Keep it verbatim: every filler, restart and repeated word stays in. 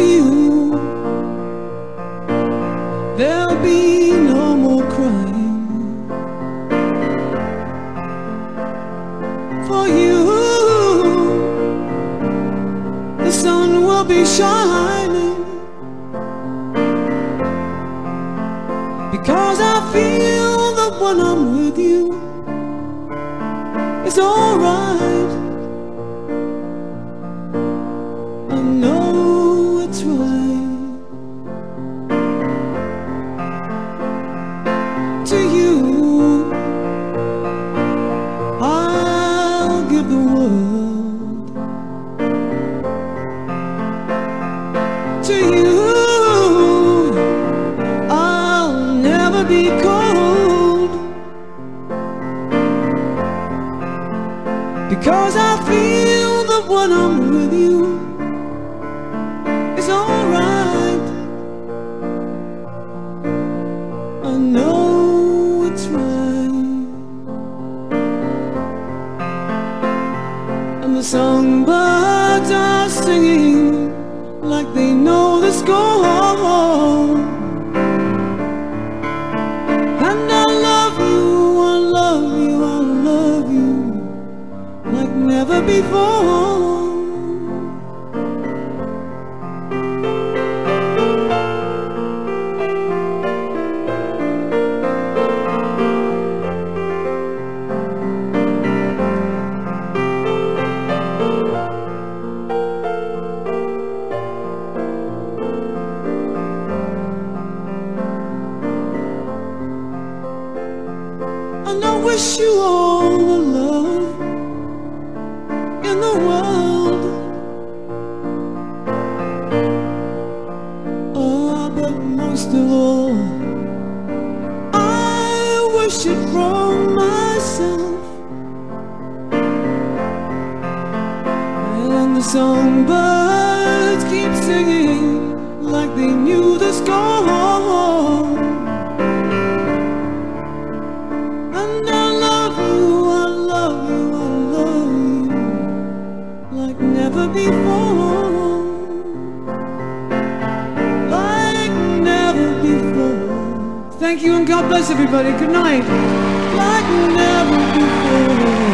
you, there'll be no more crying. For you, the sun will be shining, because I feel that when I'm with you, it's alright. I know it's right. To you, I'll give the world. To you, I'll never be cold, because I feel that when I'm with you, it's alright. I know it's right. And the songbirds are singing like they know the score. And I love you, I love you, I love you like never before. And I wish you all the love in the world. Oh, but most of all, I wish it from myself. And the songbirds keep singing like they knew the score. And I love you, I love you, I love you like never before. Like never before. Thank you and God bless everybody. Good night. Like never before.